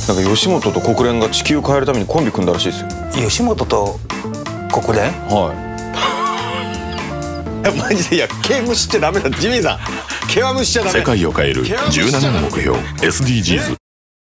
なんか吉本と国連が地球を変えるためにコンビ組んだらしいですよ。 吉本と国連？ はいマジで。いや毛むしっちゃダメだ。ジミーさん毛はむしちゃダメ。 世界を変える17の目標 SDGs。